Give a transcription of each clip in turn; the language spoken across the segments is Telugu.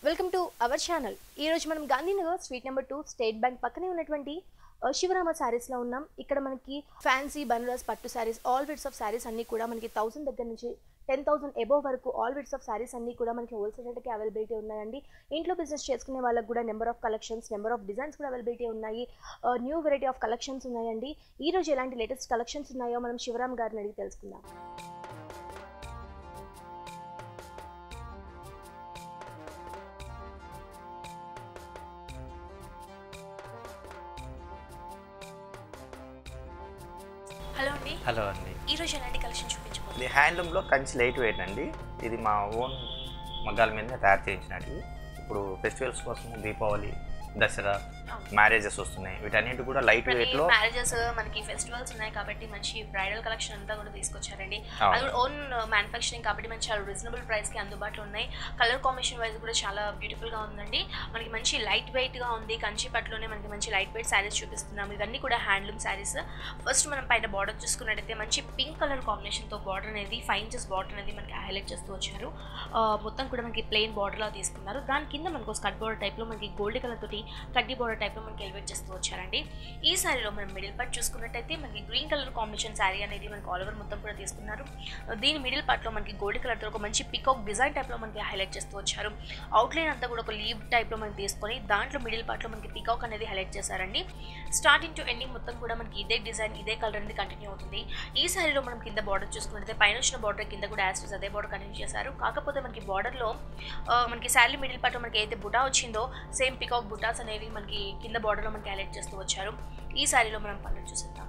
Welcome to our channel. ఈ రోజు మనం Gandhinagar street number 2 State Bank పక్కనే ఉన్నటువంటి శివరామ సారీస్ లో ఉన్నాం. ఇక్కడ మనకి ఫ్యాన్సీ బనారస్ పట్టు saris, all widths of saris అన్ని కూడా మనకి 1000 దగ్గర నుంచి 10,000 అబోవ్ వరకు ఆల్ విడ్స్ ఆఫ్ సారీస్ అన్ని కూడా మనకి హోల్సేల్ రేట్కి అవైలబిలిటీ ఉన్నాయండి. ఇంట్లో బిజినెస్ చేసుకునే వాళ్ళకి కూడా number of collections, number of designs కూడా అవైలబిలిటీ ఉన్నాయి. న్యూ వెరైటీ ఆఫ్ కలెక్షన్స్ ఉన్నాయండి. ఈ రోజు ఎలాంటి లేటెస్ట్ కలెక్షన్స్ ఉన్నాయో మనం శివరామ్ గారిని అడిగి తెలుసుకుందాం. హలో అండి. హలో అండి. ఈ రోజు ఎలాంటి కలెక్షన్ చూపించబోతున్నారు? ఇది హ్యాండ్లూమ్లో కంచి లైట్ వెయిట్ అండి. ఇది మా ఓన్ మగ్గాల మీద తయారు చేయించినట్టు. ఇప్పుడు ఫెస్టివల్స్ కోసం దీపావళి, దసరా, మ్యారేజెస్ వస్తున్నాయి. వీటన్నిటి కూడా లైట్ వెయిట్ లో మ్యారేజెస్ మనకి ఫెస్టివల్స్ ఉన్నాయి కాబట్టి మంచి బ్రైడల్ కలెక్షన్ అంతా కూడా తీసుకొచ్చారండి. అది ఓన్ మ్యానుఫ్యాక్చరింగ్ కాబట్టి మనకి చాలా రీజనబుల్ ప్రైస్ కి అందుబాటులో ఉన్నాయి. కలర్ కాంబినేషన్ వైజ్ కూడా చాలా బ్యూటిఫుల్ గా ఉందండి. మనకి మంచి లైట్ వెయిట్ గా ఉంది. కంచి పట్టులోనే మనకి మంచి లైట్ వెయిట్ సారీస్ చూపిస్తున్నాము. ఇవన్నీ కూడా హ్యాండ్లూమ్ సారీస్. ఫస్ట్ మనం పైన బార్డర్ చూసుకున్నట్టయితే మంచి పింక్ కలర్ కాంబినేషన్ తో బార్డర్ అనేది 5 inches బార్డర్ అనేది మనకి హైలైట్ చేస్తూ వచ్చారు. మొత్తం కూడా మనకి ప్లెయిన్ బార్డర్ లా తీసుకున్నారు. దాని కింద మనకు స్కర్ట్ బార్డర్ టైప్ లో మనకి గోల్డ్ కలర్ తోటి కడ్డీ బార్డర్ టైప్ లో మనకి ఎలివేట్ చేస్తూ వచ్చారండి. ఈ సారీలో మనం మిడిల్ పార్ట్ చూసుకున్నట్టయితే మనకి గ్రీన్ కలర్ కాంబినేషన్ సారీ అనేది మనకి ఆల్ ఓవర్ మొత్తం కూడా తీసుకున్నారు. దీని మిడిల్ పార్ట్ లో మనకి గోల్డ్ కలర్ తో ఒక మంచి పికాక్ డిజైన్ టైప్ లో మనకి హైలైట్ చేస్తూ వచ్చారు. అవుట్లైన్ అంతా కూడా ఒక లీవ్ టైప్ లో మనకి తీసుకొని దాంట్లో మిడిల్ పార్ట్ లో మనకి పికాక్ అనేది హైలైట్ చేశారండి. స్టార్టింగ్ టు ఎండింగ్ మొత్తం కూడా మనకి ఇదే డిజైన్, ఇదే కలర్ అనేది కంటిన్యూ అవుతుంది. ఈ సారీలో మనం కింద బార్డర్ చూసుకున్నట్టయితే పైన వచ్చిన బార్డర్ కింద కూడా యాస్టిస్ అదే బార్డర్ కంటిన్యూ చేశారు. కాకపోతే మనకి బార్డర్ లో మనకి శారీ మిడిల్ పార్ట్ లో మనకి అయితే బుటా వచ్చిందో సేమ్ పికాక్ బుటాస్ అనేవి మనకి కింద బార్డర్ లో మనకి హైలైట్ చేస్తూ వచ్చారు. ఈ సారీలో మనం పళ్ళు చూసేద్దాం.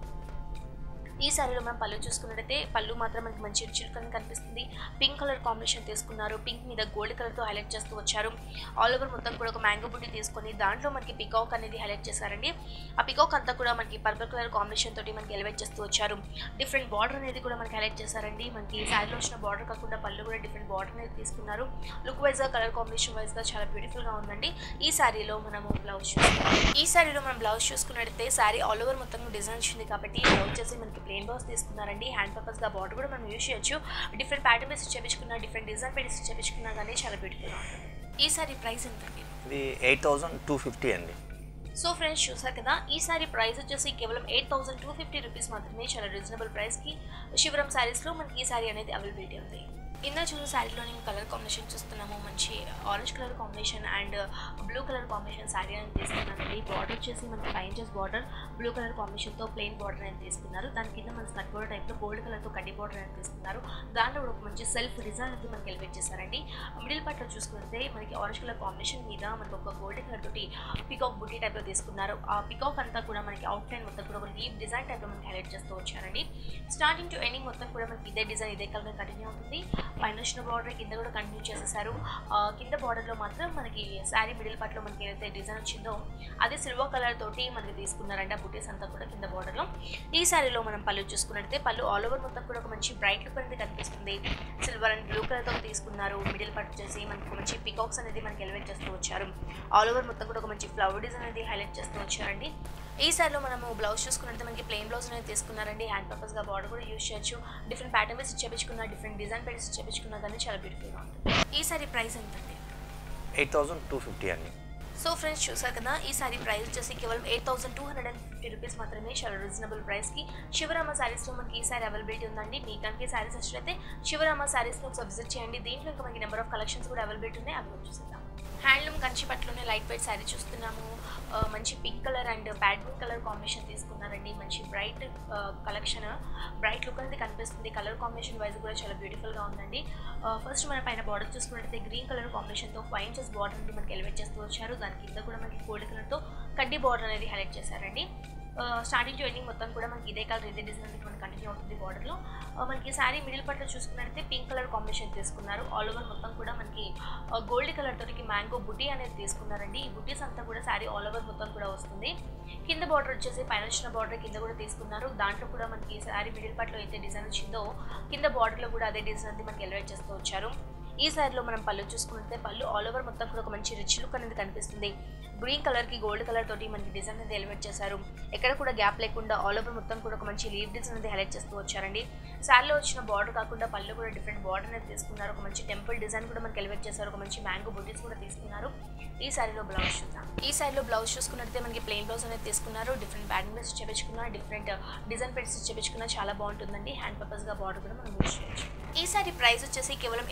ఈ సారీలో మనం పళ్ళు చూసుకున్నట్టయితే పళ్ళు మాత్రం మనకి మంచి చిలుకని కనిపిస్తుంది. పింక్ కలర్ కాంబినేషన్ తీసుకున్నారు. పింక్ మీద గోల్డ్ కలర్ తో హైలైట్ చేస్తూ వచ్చారు. ఆల్ ఓవర్ మొత్తం కూడా ఒక మ్యాంగో బుట్టి తీసుకొని దాంట్లో మనకి పికాక్ అనేది హైలైట్ చేశారండి. ఆ పికాక్ అంతా కూడా మనకి పర్పుల్ కలర్ కాంబినేషన్ తోటి మనకి ఎలివేట్ చేస్తూ వచ్చారు. డిఫరెంట్ బార్డర్ అనేది కూడా మనకి హైలైట్ చేశారండి. మనకి సారీలో వచ్చిన బార్డర్ కాకుండా పళ్ళు కూడా డిఫరెంట్ బార్డర్ అనేది తీసుకున్నారు. లుక్ వైజ్ గా, కలర్ కాంబినేషన్ వైజ్ గా చాలా బ్యూటిఫుల్ గా ఉందండి. ఈ సారీలో మనము బ్లౌజ్ చూసుకుంటాం. ఈ సారీలో మనం బ్లౌజ్ చూసుకున్నట్టయితే సారీ ఆల్ ఓవర్ మొత్తం డిజైన్ వచ్చింది కాబట్టి బ్లౌజ్ చేసి మనకి ప్లెయిన్ బ్లౌజ్ తీసుకున్నారండి. హ్యాండ్ పర్పస్ గా బార్డర్ కూడా మనం యూజ్ చేయొచ్చు. డిఫరెంట్ ప్యాటర్న్ బేస్ చేపించుకున్నా, డిఫరెంట్ డిజైన్ బేస్ చేపించుకున్నా కానీ చాలా బ్యూటిఫుల్ గా ఉంటుంది. ఈ సారీ ప్రైస్ ఎంత అండి? ఇది 8,250 అండి. సో ఫ్రెండ్స్ చూసారు కదా, ఈ సారీ ప్రైస్ వచ్చేసి కేవలం 8,250 రూపీస్ మాత్రమే. చాలా రీజనబుల్ ప్రైస్ కి శివరామ్ సారీస్ లో మనకి ఈ సారీ అనేది అవైలబిలిటీ ఉంది. ఇందా చూసిన శారీలో నేను కలర్ కాంబినేషన్ చూస్తున్నాము. మంచి orange colour combination and blue colour combination sari అనేది తీసుకున్నానండి. బార్డర్ వచ్చేసి మనకి 5 inches బార్డర్ బ్లూ కలర్ కాంబినేషన్తో ప్లెయిన్ బార్డర్ అనేది తీసుకున్నారు. దాని కింద మన స్కర్ట్ బార్డర్ టైప్లో గోల్డ్ కలర్తో కడ్డీ బార్డర్ అనేది తీసుకున్నారు. దాంట్లో కూడా ఒక మంచి సెల్ఫ్ డిజైన్ అనేది మనకి ఎలివేట్ చేశారండి. మిడిల్ పార్ట్లో చూసుకుంటే మనకి ఆరెంజ్ కలర్ కాంబినేషన్ మీద మనకి ఒక గోల్డ్ కలర్ తోటి పికాక్ బుట్టి టైప్లో తీసుకున్నారు. ఆ పికాక్ అంతా కూడా మనకి అవుట్ లైన్ మొత్తం కూడా ఒక లీవ్ డిజైన్ టైప్లో మనకి హైలైట్ చేస్తూ వచ్చారండి. స్టార్టింగ్ టు ఎండింగ్ మొత్తం కూడా మనకి ఇదే డిజైన్, ఇదే కలర్ కంటిన్యూ అవుతుంది. పైన వచ్చిన బార్డర్ కింద కూడా కంటిన్యూ చేసేసారు. కింద బార్డర్లో మాత్రం మనకి శారీ మిడిల్ పార్ట్లో మనకి ఏదైతే డిజైన్ వచ్చిందో అదే సిల్వర్ కలర్ తోటి మనకి తీసుకున్నారంటే ఆ బుటీస్ అంతా కూడా కింద బార్డర్లో. ఈ శారీలో మనం పళ్ళు చూసుకున్నట్టయితే పళ్ళు ఆల్ ఓవర్ మొత్తం కూడా ఒక మంచి బ్రైట్ లుక్ అనేది కనిపిస్తుంది. సిల్వర్ అండ్ బ్లూ కలర్ తో తీసుకున్నారు. మిడిల్ పార్ట్ వచ్చేసి మనకి ఒక మంచి పికాక్స్ అనేది మనకి ఎలివేట్ చేస్తూ వచ్చారు. ఆల్ ఓవర్ మొత్తం కూడా ఒక మంచి ఫ్లవర్ డిజైన్ అనేది హైలైట్ చేస్తూ వచ్చారండి. ఈ సారీలో మనము బ్లౌజ్ చూసుకున్నట్టు మనకి ప్లెయిన్ బ్లౌజ్ అనేది తీసుకున్నారండి. హ్యాండ్ పర్పస్ గా బార్డర్ కూడా యూజ్ చేయొచ్చు. డిఫరెంట్ ప్యాటర్న్ వేసి చేపించుకున్నా, డిఫరెంట్ డిజైన్ వేసి చేపించుకున్నా కానీ చాలా బ్యూటిఫుల్ గా ఉంటుంది. ఈ సారీ ప్రైస్ ఎంత అండి? 8,250 అండి. సో ఫ్రెండ్స్ చూసారు కదా, ఈ సారీ ప్రైస్ వచ్చేసి కేవలం 8,250 రూపీస్ మాత్రమే. చాలా రీజనబుల్ ప్రైస్ కి శివరామ సారీస్ లో మనకి ఈ సారీ అవైలబిలిటీ ఉందండి. మీ కనుక సారీస్ వచ్చినట్లయితే శివరామ సారీస్ లో ఒకసారి విజిట్ చేయండి. దీంట్లో ఇంకా మనకి నెంబర్ ఆఫ్ కలెక్షన్స్ కూడా అవైలబిలిటీ ఉన్నాయి. అవి చూసేద్దాం. హ్యాండ్లూమ్ కంచి పట్టులోనే లైట్ వెయిట్ శారీ చూస్తున్నాము. మంచి పింక్ కలర్ అండ్ ప్యాడ్మిన్ కలర్ కాంబినేషన్ తీసుకున్నారండి. మంచి బ్రైట్ కలెక్షన్, బ్రైట్ లుక్ అనేది కనిపిస్తుంది. కలర్ కాంబినేషన్ వైజ్ కూడా చాలా బ్యూటిఫుల్గా ఉందండి. ఫస్ట్ మన పైన బార్డర్ చూసుకున్నట్టయితే గ్రీన్ కలర్ కాంబినేషన్తో 5 inches బార్డర్ అనేది మనకి ఎలివేట్ చేస్తూ వచ్చారు. దాని కింద కూడా మనకి గోల్డ్ కలర్తో కడ్డీ బార్డర్ అనేది హైలైట్ చేశారండి. స్టార్టింగ్ టు ఎండింగ్ మొత్తం కూడా మనకి ఇదే కలర్, ఇదే డిజైన్ అనేది మనకి కంటిన్యూ అవుతుంది. బార్డర్లో మనకి శారీ మిడిల్ పార్ట్లో చూసుకున్నట్టయితే పింక్ కలర్ కాంబినేషన్ తీసుకున్నారు. ఆల్ ఓవర్ మొత్తం కూడా మనకి గోల్డ్ కలర్ తోటి మ్యాంగో బుటీ అనేది తీసుకున్నారండి. ఈ బుటీస్ అంతా కూడా శారీ ఆల్ ఓవర్ మొత్తం కూడా వస్తుంది. కింద బార్డర్ వచ్చేసి పైన వచ్చిన బార్డర్ కింద కూడా తీసుకున్నారు. దాంట్లో కూడా మనకి శారీ మిడిల్ పార్ట్లో అయితే డిజైన్ వచ్చిందో కింద బార్డర్లో కూడా అదే డిజైన్ అనేది మనకి ఎలివేట్ చేస్తూ వచ్చారు. ఈ శారీలో మనం పళ్ళు చూసుకుంటే పళ్ళు ఆల్ ఓవర్ మొత్తం కూడా ఒక మంచి రిచ్ లుక్ అనేది కనిపిస్తుంది. గ్రీన్ కలర్కి గోల్డ్ కలర్ తోటి మనకి డిజైన్ అనేది ఎలివేట్ చేశారు. ఎక్కడ కూడా గ్యాప్ లేకుండా ఆల్ ఓవర్ మొత్తం కూడా ఒక మంచి లీవ్ డిజైన్ అనేది హైలైట్ చేస్తూ వచ్చారండి. శారీలో వచ్చిన బార్డర్ కాకుండా పళ్ళు కూడా డిఫరెంట్ బార్డర్ అనేది తీసుకున్నారు. ఒక మంచి టెంపుల్ డిజైన్ కూడా మనకి ఎలివేట్ చేశారు. ఒక మంచి మ్యాంగో బుటీస్ కూడా తీసుకున్నారు. ఈ శారీలో బ్లౌజ్ చూద్దాం. ఈ శారీలో బ్లౌజ్ చూసుకున్నట్లయితే మనకి ప్లెయిన్ బ్లౌజ్ అనేది తీసుకున్నారు. డిఫరెంట్ బ్యాటింగ్ బేస్ చేపించుకున్నారు. డిఫరెంట్ డిజైన్ పెట్టి చేపించుకున్నా చాలా బాగుంటుందండి. హ్యాండ్ పర్పస్ గా బార్డర్ కూడా మనం యూజ్ చేయొచ్చు. ఈ శారీ ప్రైస్ వచ్చేసి కేవలం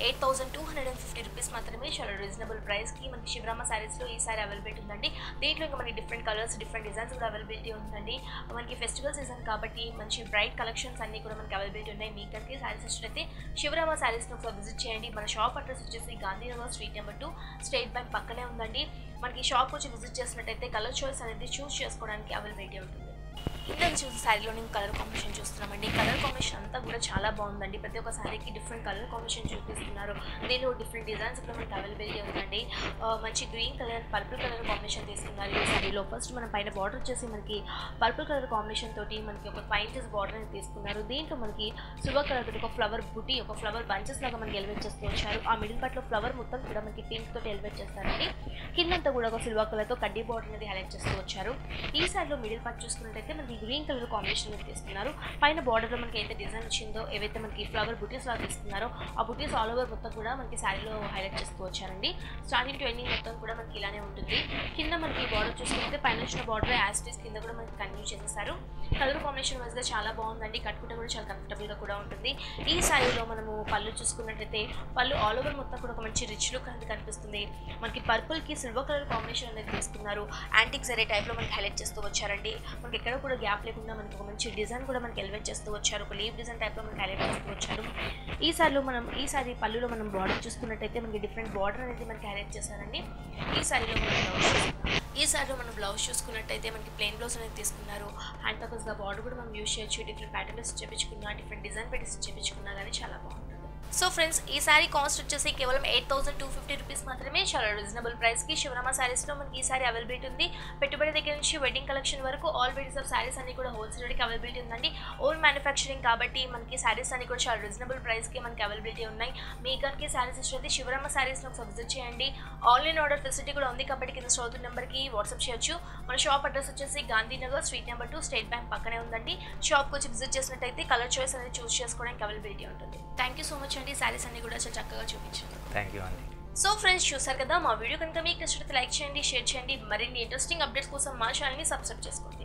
8,250 రూపీస్ మాత్రమే. చాలా రీజనబుల్ ప్రైస్ కి మనకి శివరామ సారీస్ లో ఈ శారీ అవైలబిలిటీ ఉందండి. దీంట్లో ఇంకా మనకి డిఫరెంట్ కలర్స్ డిఫరెంట్ డిజైన్స్ కూడా అవైలబిలిటీ ఉందండి. మనకి ఫెస్టివల్ సీజన్ కాబట్టి మంచి బ్రైట్ కలెక్షన్స్ అన్ని కూడా మనకి అవైలబిలిటీ ఉన్నాయి. మీ ఇక్కడికి సారీస్ వచ్చినట్లయితే శివరామ సారీస్ ను ఒకసారి విజిట్ చేయండి. మన షాప్ అడ్రస్ వచ్చేసి Gandhinagar street number 2 State Bank పక్కనే ఉందండి. మనకి షాప్ వచ్చి విజిట్ చేసినట్టయితే కలర్ చాయిస్ అనేది చూస్ చేసుకోవడానికి అవైలబిలిటీ ఉంటుంది. ఇందులో చూసి శారీలో నేను కలర్ కాంబినేషన్ చూస్తున్నామండి. కలర్ కాంబినేషన్ అంతా కూడా చాలా బాగుందండి. ప్రతి ఒక్క శారీకి డిఫరెంట్ కలర్ కాంబినేషన్ చూపిస్తున్నారు. దీనిలో డిఫరెంట్ డిజైన్స్ కూడా మనకి అవైలబిలిటీ ఉందండి. మంచి green colour purple colour combination తీసుకున్నారు ఈ శారీలో. ఫస్ట్ మన పైన బార్డర్ వచ్చేసి మనకి పర్పుల్ కలర్ కాంబినేషన్ తోటి మనకి ఒక 5 ఇంచెస్ బార్డర్ అనేది తీసుకున్నారు. దీంట్లో మనకి సిల్వర్ కలర్ తోటి ఒక ఫ్లవర్ బుటీ ఒక ఫ్లవర్ బంచెస్ లాగా మనకి ఎలివేట్ చేస్తూ వచ్చారు. ఆ మిడిల్ పార్ట్ లో ఫ్లవర్ మొత్తం కూడా మనకి పింక్ తోటి ఎలివేట్ చేస్తారండి. కిందంతా కూడా ఒక సిల్వర్ కలర్ తో కడ్డీ బార్డర్ అనేది హైలైట్ చేస్తూ వచ్చారు. ఈ శారీలో మిడిల్ పార్ట్ చూసుకున్నట్టయితే మనకి గ్రీన్ కలర్ కాంబినేషన్ తీసుకున్నారు. పైన బార్డర్ లో మనకి అయితే డిజైన్ వచ్చిందో ఏవైతే మనకి ఫ్లవర్ బుటీస్ లాగా తీసుకున్నారో ఆ బుటీస్ ఆల్ ఓవర్ మొత్తం కూడా మనకి శారీలో హైలైట్ చేస్తూ వచ్చారండి. స్టార్టింగ్ టు ఎండింగ్ మొత్తం కూడా మనకి ఇలానే ఉంటుంది. కింద మనకి బార్డర్ చూసుకుంటే పైన వచ్చిన బార్డర్ యాస్టీస్ కింద కూడా మనకి కంటిన్యూ చేసేసారు. కలర్ కాంబినేషన్ వైజ్ గా చాలా బాగుందండి. కట్టుకుంటే కూడా చాలా కంఫర్టబుల్ గా కూడా ఉంటుంది. ఈ శారీలో మనము పళ్ళు చూసుకున్నట్టయితే పళ్ళు ఆల్ ఓవర్ మొత్తం కూడా ఒక మంచి రిచ్ లుక్ అనేది కనిపిస్తుంది. మనకి పర్పుల్ కి సిల్వర్ కలర్ కాంబినేషన్ అనేది తీసుకున్నారు. యాంటిక్ జరీ టైప్ లో మనకి హైలైట్ చేస్తూ వచ్చారండి. మనకి ఎక్కడ కూడా గ్యాప్ లేకుండా మనకి ఒక మంచి డిజైన్ కూడా మనకి ఎలివేట్ చేస్తూ వచ్చారు. ఒక లీవ్ డిజైన్ టైప్ లో మనకి హైలైట్ చేస్తూ వచ్చారు. ఈ సారీ పళ్ళులో మనం బార్డర్ చూసుకున్నట్టయితే మనకి డిఫరెంట్ బార్డర్ అనేది మనకి హైలైట్ చేశారండి. ఈ సారీలో మనం బ్లౌజ్ చూసుకున్నట్టయితే మనకి ప్లెయిన్ బ్లౌజ్ అనేది తీసుకున్నారు. హ్యాండ్ పర్పస్ గా బార్డర్ కూడా మనం యూజ్ చేయొచ్చు. డిఫరెంట్ ప్యాటర్న్స్ చేపించుకున్నా డిఫరెంట్ డిజైన్ పెట్టి చేపించుకున్నా కానీ చాలా బాగుంటుంది. సో ఫ్రెండ్స్ ఈ సారీ కాస్ట్ వచ్చేసి కేవలం 8,250 రూపీస్ మాత్రమే. చాలా రీజనబుల్ ప్రైస్ కి శివరామ సారీస్ లో మనకి ఈ సారీ అవైలబిలిటీ ఉంది. పెట్టుబడి దగ్గర నుంచి వెడ్డింగ్ కలెక్షన్ వరకు ఆల్ వెరైటీస్ ఆఫ్ సారీస్ అన్ని కూడా హోల్సేల్ రేట్కి అవైలబిలిటీ ఉందండి. ఓన్ మ్యానుఫ్యాక్చరింగ్ కాబట్టి మనకి సారీస్ అన్ని కూడా చాలా రీజనబుల్ ప్రైస్ కి మనకి అవైలబిలిటీ ఉన్నాయి. మీ గన్కి సారీస్ ఇచ్చినది శివరామ సారీస్ ఒకసారి విజిట్ చేయండి. ఆన్లైన్ ఆర్డర్ ఫెసిలిటీ కూడా ఉంది కాబట్టి కింద స్టోర్ నెంబర్ కి వాట్సాప్ చేయొచ్చు. మన షాప్ అడ్రస్ వచ్చేసి Gandhinagar street number 2 State Bank పక్కనే ఉందండి. షాప్కి వచ్చి విజిట్ చేసినట్టయితే కలర్ చాయిస్ అనేది చూస్ చేసుకోవడానికి అవైలబిలిటీ ఉంటుంది. థ్యాంక్ యూ సో మచ్ అండి. సారీస్ అన్ని కూడా చాలా చక్కగా చూపించారు. థ్యాంక్ యూ అండి. సో ఫ్రెండ్స్ చూసారు కదా, మా వీడియో కనుక మీకు నచ్చినట్లయితే లైక్ చేయండి, షేర్ చేయండి. మరిన్ని ఇంట్రెస్టింగ్ అప్డేట్స్ కోసం మా ఛానల్ని సబ్స్క్రైబ్ చేసుకోండి.